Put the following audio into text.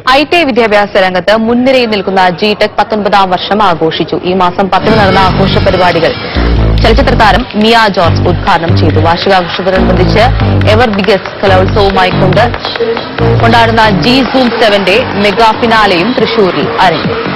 IT വിദ്യാഭ്യാസ രംഗത്ത് മുൻനിരയിൽ നിൽക്കുന്ന G-TEC 19ാം വർഷം ആഘോഷിച്ചു. ഈ മാസം 10 നടന്ന ആഘോഷ പരിപാടികൾ ചലച്ചിത്ര താരം മിയ ജോർജ് ഉദ്ഘാടനം ചെയ്തു. വാർഷികാഘോഷത്തോടനുബന്ധിച്ച് എവർ ബിഗസ്റ്റ് കലോത്സവവുമായി കൊണ്ടാടുന്ന G-Season-7 മെഗാ ഫിനാലെയും തൃശൂരിൽ അരങ്ങേറി.